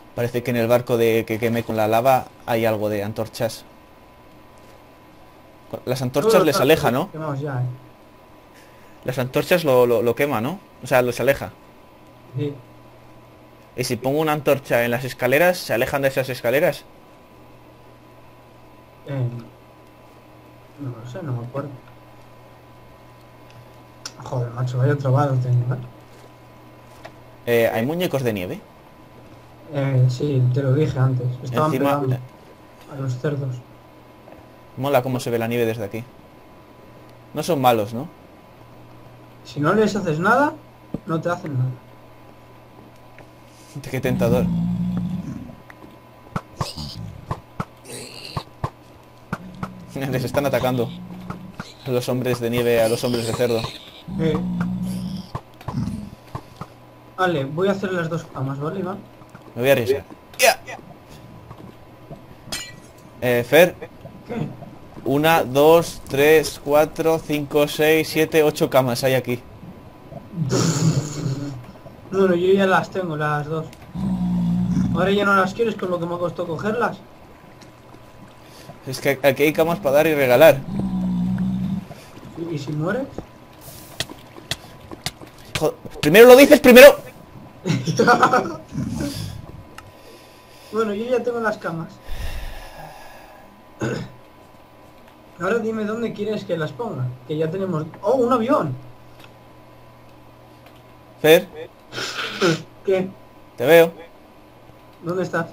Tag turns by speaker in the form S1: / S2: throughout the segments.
S1: Parece que en el barco de que quemé con la lava hay algo de antorchas. Las
S2: Todos
S1: antorchas
S2: los
S1: les
S2: barcos
S1: aleja,
S2: los
S1: ¿no?
S2: quemamos ya, ¿eh?
S1: Las antorchas lo quema, ¿no? O sea, los aleja.
S2: Sí.
S1: Y si pongo una antorcha en las escaleras, ¿se alejan de esas escaleras?
S2: Eh, no lo sé, no me acuerdo. Joder, macho, vaya trabado tengo, ¿eh?
S1: Hay muñecos de nieve.
S2: Sí, te lo dije antes. Estaban
S1: Encima,
S2: pegando a los cerdos.
S1: mola cómo se ve la nieve desde aquí. No son malos, ¿no?
S2: Si no les haces nada, no te hacen nada.
S1: Qué tentador. Les están atacando a los hombres de nieve, a los hombres de cerdo.
S2: Eh, vale, voy a hacer las dos camas, ¿vale, Iván?
S1: Me voy a arriesgar. ¡Ya! Fer,
S2: ¿Qué?
S1: una, dos, tres, cuatro, cinco, seis, siete, ocho camas hay aquí.
S2: Bueno, yo ya las tengo, las dos. Ahora ya no las quieres con lo que me costó cogerlas.
S1: Es que aquí hay camas para dar y regalar.
S2: ¿Y si mueres?
S1: Primero lo dices, primero.
S2: Bueno, yo ya tengo las camas. Ahora dime dónde quieres que las ponga. Que ya tenemos... ¡Oh, un avión!
S1: Fer,
S2: ¿Qué?
S1: te veo.
S2: ¿Dónde estás?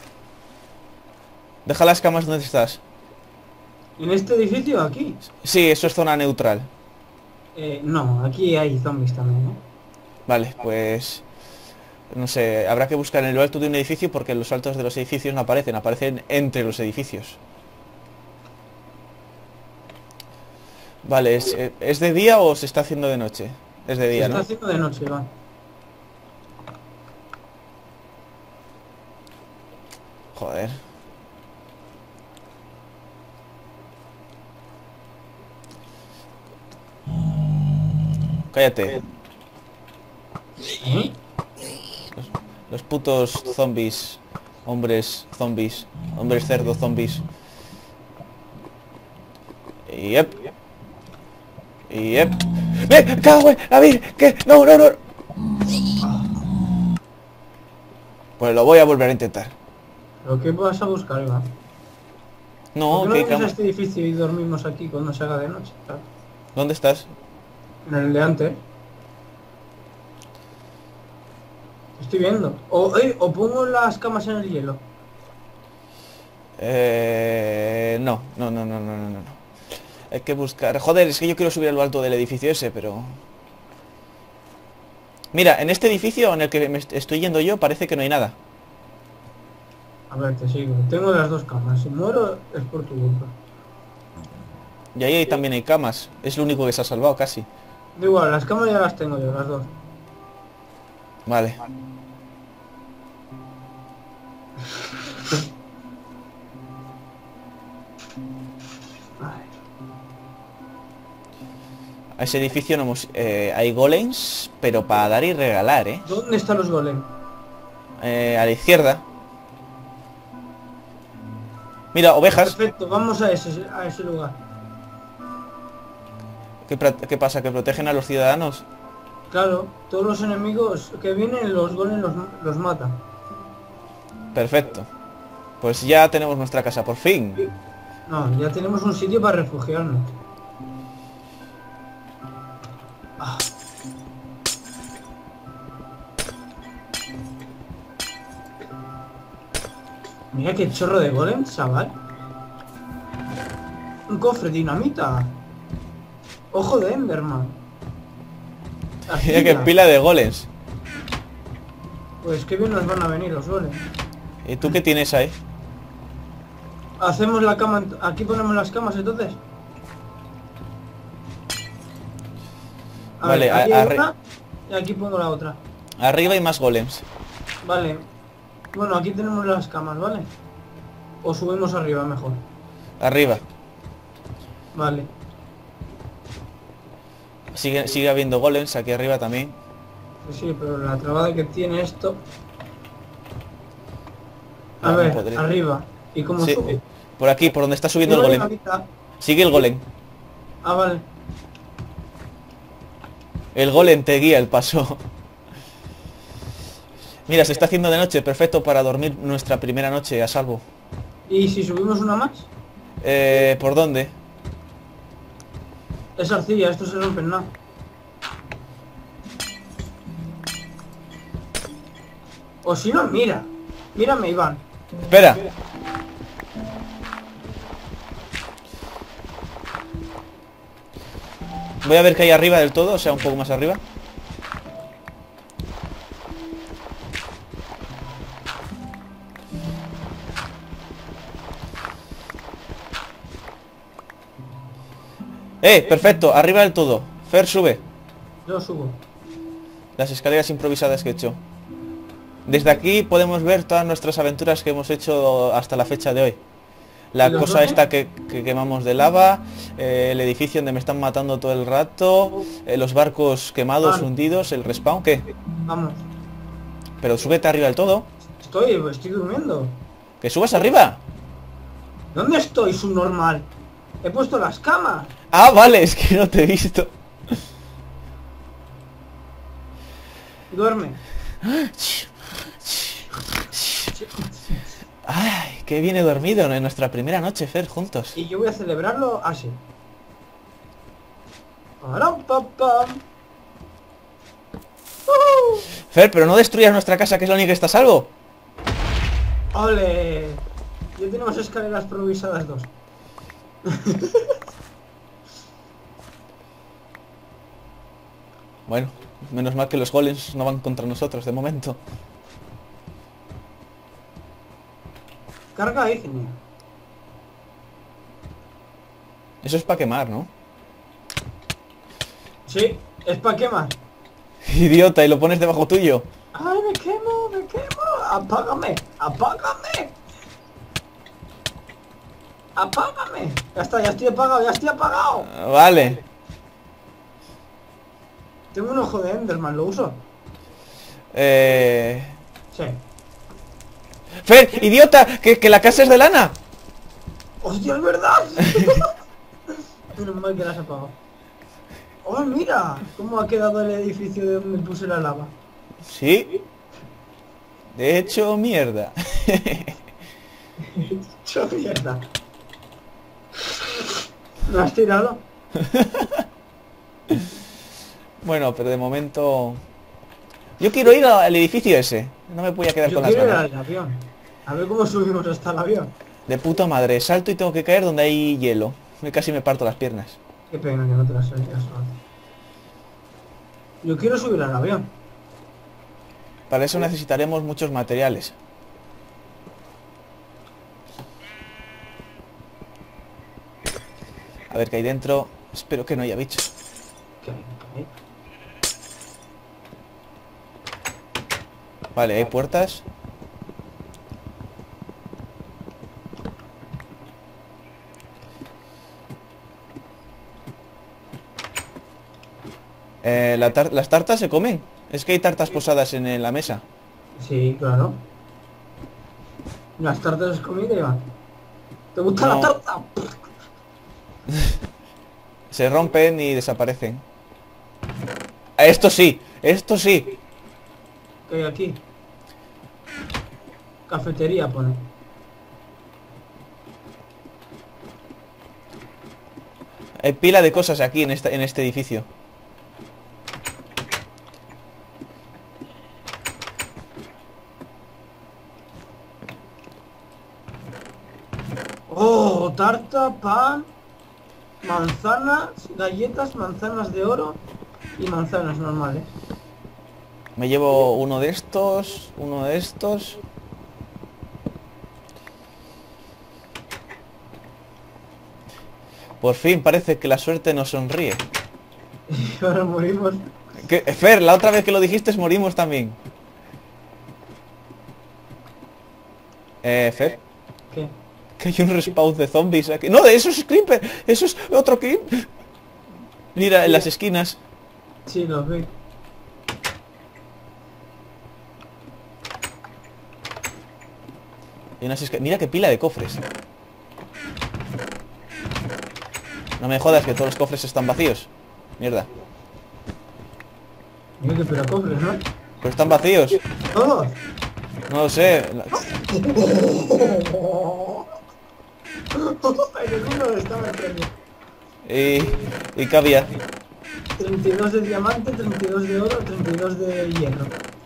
S1: Deja las camas donde estás.
S2: ¿En este edificio? ¿Aquí?
S1: Sí, eso es zona neutral.
S2: No, aquí hay zombies también, ¿eh?
S1: Vale, pues... No sé, habrá que buscar en lo alto de un edificio porque los altos de los edificios no aparecen, aparecen entre los edificios. Vale, ¿es de día o se está haciendo de noche? Es de
S2: Se
S1: día,
S2: está
S1: ¿no?
S2: haciendo de noche, Iván.
S1: Joder. Cállate.
S2: ¿Eh?
S1: Los putos zombies. Hombres zombies. Hombres cerdo zombies. Yep. Yep. ¡Me cago en la vir! ¿Qué? No, no, no. Pues lo voy a volver a intentar.
S2: ¿Pero qué vas a buscar, Iván? ¿Por qué
S1: No,
S2: no
S1: qué
S2: vienes a
S1: cama.
S2: este edificio y dormimos aquí cuando se haga de noche? Claro.
S1: ¿Dónde estás?
S2: En el de antes. Estoy viendo. O pongo las camas en el hielo.
S1: No, no, no, no, no, no, no. Hay que buscar... Joder, es que yo quiero subir a lo alto del edificio ese, pero... Mira, en este edificio en el que me estoy yendo yo parece que no hay nada.
S2: A ver, te sigo. Tengo las dos camas. Si muero es por tu culpa.
S1: Y ahí también hay camas. Es lo único que se ha salvado casi.
S2: Da igual, las camas ya las tengo yo, las dos.
S1: Vale.
S2: Ay,
S1: A ese edificio no hemos... hay golems, pero para dar y regalar, ¿eh?
S2: ¿dónde están los golem?
S1: A la izquierda. Mira, ovejas.
S2: Perfecto, vamos a ese lugar.
S1: ¿Qué pasa? ¿Que protegen a los ciudadanos?
S2: Claro, todos los enemigos que vienen, los golem los mata.
S1: Perfecto. Pues ya tenemos nuestra casa, por fin.
S2: No, ya tenemos un sitio para refugiarnos. Ah, mira qué chorro de golem, chaval. Un cofre, dinamita. Ojo de Enderman.
S1: Mira qué
S2: Arcilla.
S1: pila de golems.
S2: Pues qué bien nos van a venir los golems.
S1: ¿Y tú qué tienes ahí?
S2: Hacemos la cama, aquí ponemos las camas entonces. A
S1: Vale,
S2: ver, aquí hay una y aquí pongo la otra.
S1: arriba hay más golems.
S2: Vale. Bueno, aquí tenemos las camas, ¿vale? O subimos arriba mejor.
S1: Arriba.
S2: Vale.
S1: Sigue habiendo golems aquí arriba también.
S2: Sí, sí, pero la trabada que tiene esto... A
S1: No
S2: ver,
S1: podré.
S2: arriba. ¿Y cómo
S1: Sí,
S2: sube?
S1: por aquí, por donde está subiendo el
S2: No hay
S1: golem.
S2: una mitad.
S1: Sigue el golem.
S2: Ah, vale.
S1: El golem te guía el paso. Mira, se está haciendo de noche, perfecto para dormir nuestra primera noche a salvo.
S2: ¿Y si subimos una más?
S1: ¿Por dónde?
S2: Es arcilla, esto se rompe nada. O si no, mira. Mírame, Iván.
S1: Espera. Voy a ver qué hay arriba del todo, o sea, un poco más arriba. Perfecto, arriba del todo. Fer, sube.
S2: Yo subo.
S1: Las escaleras improvisadas que he hecho. Desde aquí podemos ver todas nuestras aventuras que hemos hecho hasta la fecha de hoy. La
S2: ¿Y los
S1: cosa
S2: doce?
S1: esta que quemamos de lava, el edificio donde me están matando todo el rato, los barcos quemados,
S2: Vale.
S1: hundidos, el respawn, ¿qué?
S2: Vamos.
S1: Pero súbete arriba del todo.
S2: Estoy durmiendo.
S1: ¡Que subas arriba!
S2: ¿Dónde estoy, subnormal? He puesto las camas.
S1: Ah, vale, es que no te he visto.
S2: Duerme.
S1: Ay, que viene dormido en nuestra primera noche, Fer, juntos.
S2: Y yo voy a celebrarlo así. Param, pam, pam.
S1: Fer, pero no destruyas nuestra casa, que es la única que está a salvo.
S2: ¡Ole! Ya tenemos escaleras improvisadas 2.
S1: Bueno, menos mal que los golems no van contra nosotros de momento.
S2: Carga ahí, genial.
S1: Eso es para quemar, ¿no?
S2: Sí, es para quemar.
S1: Idiota, y lo pones debajo tuyo.
S2: ¡Ay, me quemo, me quemo! ¡Apágame! ¡Apágame! ¡Apágame! Ya está, ya estoy apagado, ya estoy apagado.
S1: Vale.
S2: Tengo un ojo de Enderman, ¿lo uso? Sí.
S1: Fer, idiota, que la casa es de lana.
S2: ¡Hostia, es verdad! Menos mal que la has apagado. ¡Oh, mira! ¿Cómo ha quedado el edificio de donde puse la lava?
S1: Sí. De hecho, mierda.
S2: ¡Hecho mierda! ¿Lo has tirado?
S1: Bueno, pero de momento... Yo quiero ir al edificio ese. No me voy a quedar
S2: Yo
S1: con las
S2: quiero ir
S1: ganas.
S2: al avión. A ver cómo subimos hasta el avión.
S1: De puta madre, salto y tengo que caer donde hay hielo. Casi me parto las piernas.
S2: Qué pena que no te las hayas antes. Yo quiero subir al avión.
S1: Para eso necesitaremos muchos materiales. A ver qué hay dentro. Espero que no haya bichos.
S2: ¿Qué?
S1: Vale, hay puertas. Las tartas se comen. Es que hay tartas posadas en la mesa.
S2: Sí, claro. Las tartas es comida, Iván. ¿Te gusta
S1: No.
S2: la tarta?
S1: Se rompen y desaparecen. Esto sí, esto sí.
S2: ¿Qué hay aquí? Cafetería pone.
S1: Hay pila de cosas aquí en este edificio.
S2: Oh, tarta, pan, manzanas, galletas, manzanas de oro y manzanas normales.
S1: Me llevo uno de estos, uno de estos. Por fin parece que la suerte nos sonríe.
S2: Y ahora morimos.
S1: Fer, la otra vez que lo dijiste morimos también. Fer,
S2: ¿Qué?
S1: que hay un respawn de zombies aquí. No, eso es Creeper, eso es otro Creeper. Mira, en las esquinas.
S2: Sí, los vi.
S1: Mira qué pila de cofres. No me jodas que todos los cofres están vacíos. Mierda.
S2: Mira que pero cofres, ¿no?
S1: Pero están vacíos.
S2: ¡Todos!
S1: No lo sé.
S2: En el uno estaba el premio.
S1: Y qué había.
S2: 32 de diamante, 32 de oro, 32 de hierro.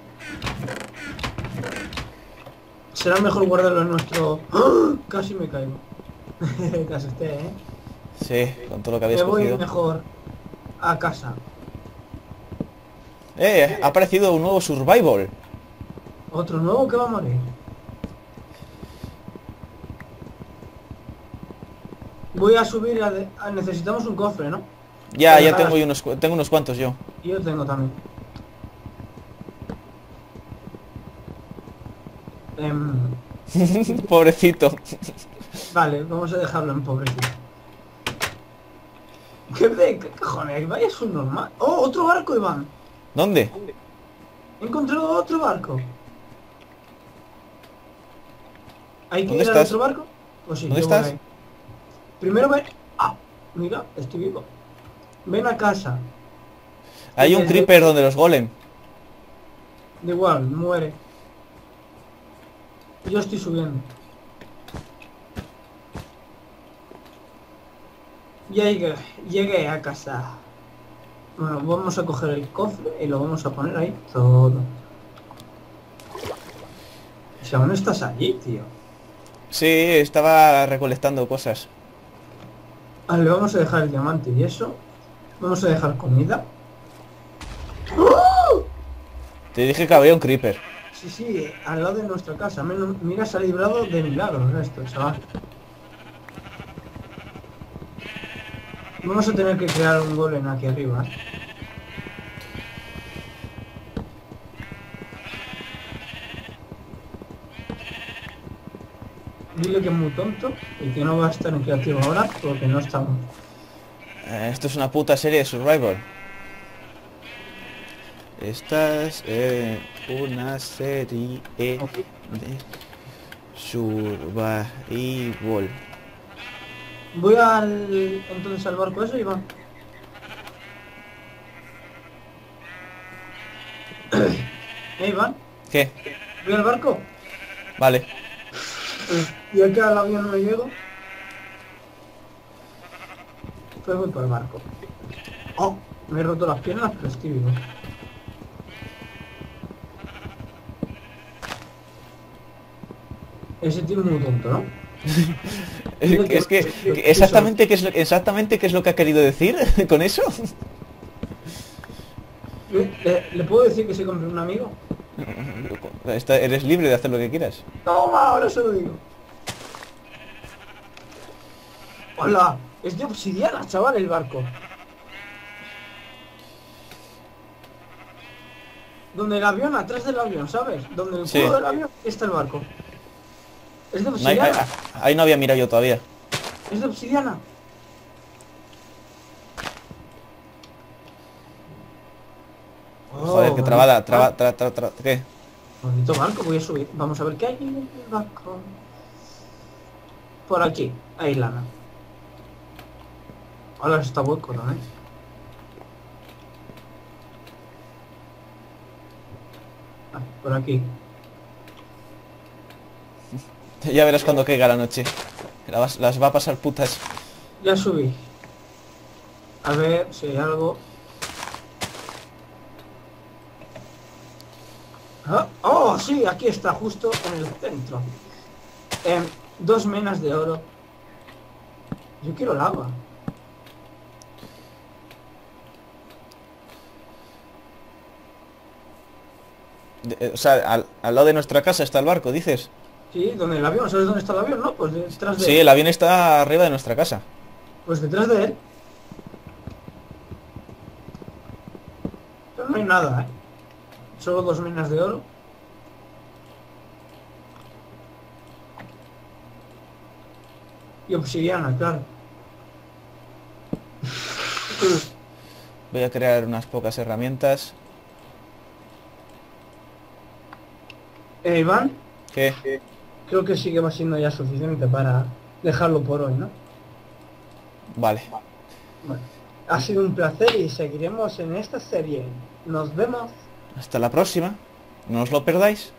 S2: Será mejor guardarlo en nuestro... ¡Oh! Casi me caigo. Te asusté, ¿eh?
S1: Sí, con todo lo que habías
S2: Me voy
S1: cogido.
S2: mejor a casa.
S1: Ha aparecido un nuevo survival.
S2: ¿Otro nuevo que va a morir? Voy a subir necesitamos un cofre, ¿no?
S1: Ya tengo tengo unos cuantos yo.
S2: Y yo tengo también.
S1: Pobrecito.
S2: Vale, vamos a dejarlo en pobrecito. ¿Qué cojones? Vaya es un normal. ¡Oh, otro barco, Iván!
S1: ¿Dónde?
S2: He encontrado otro barco. ¿Hay que
S1: ¿Dónde
S2: ir al
S1: estás?
S2: otro barco? Pues sí,
S1: ¿Dónde
S2: yo voy
S1: estás?
S2: ahí. Primero ven... Ah, mira, estoy vivo. Ven a casa.
S1: Hay un creeper donde los golem.
S2: Da igual, muere. Yo estoy subiendo. Llegué a casa. Bueno, vamos a coger el cofre y lo vamos a poner ahí todo. Si aún estás allí, tío.
S1: Sí, estaba recolectando cosas.
S2: Vale, vamos a dejar el diamante y eso. Vamos a dejar comida. ¡Oh!
S1: Te dije que había un creeper.
S2: Sí, sí, al lado de nuestra casa. Mira, se ha librado de milagros esto, chaval. Vamos a tener que crear un golem aquí arriba. Dile que es muy tonto y que no va a estar en creativo ahora porque no estamos.
S1: Esto es una puta serie de survival. Estás en una serie de survival.
S2: Voy entonces al barco ese, Iván. Iván,
S1: ¿Qué?
S2: voy al barco.
S1: Vale.
S2: Y aquí al avión no llego. Pues voy por el barco. Oh, me he roto las piernas, pero estoy vivo. Ese tío es muy tonto, ¿no?
S1: Es que exactamente qué es lo que ha querido decir con eso.
S2: ¿Le puedo decir que se compre un amigo?
S1: Eres libre de hacer lo que quieras.
S2: Toma, ahora se lo digo. Hola, es de obsidiana, chaval, el barco. Donde el avión, atrás del avión, ¿sabes? Donde el
S1: Sí.
S2: culo del avión está el barco. Es de
S1: No hay-
S2: obsidiana.
S1: ahí no había mirado yo todavía.
S2: Es de obsidiana.
S1: Joder, qué trabada, ¿qué?
S2: Bonito barco, voy a subir. Vamos a ver qué hay en el barco. Por aquí, hay lana. Ahora está hueco, ¿no? Por aquí.
S1: Ya verás cuando caiga la noche. Las va a pasar putas.
S2: Ya subí. A ver si hay algo. Ah, oh, sí, aquí está, justo en el centro. 2 menas de oro. Yo quiero lava.
S1: O sea, al lado de nuestra casa está el barco, dices.
S2: Sí, donde el avión, ¿sabes dónde está el avión? No, pues detrás de
S1: Sí,
S2: él.
S1: el avión está arriba de nuestra casa.
S2: Pues detrás de él. Pero no hay nada, ¿eh? Solo 2 minas de oro. Y obsidiana, claro.
S1: Voy a crear unas pocas herramientas.
S2: Iván,
S1: ¿Qué?
S2: creo que sí que va siendo ya suficiente para dejarlo por hoy, ¿no?
S1: Vale.
S2: Bueno, ha sido un placer y seguiremos en esta serie. Nos vemos.
S1: Hasta la próxima. No os lo perdáis.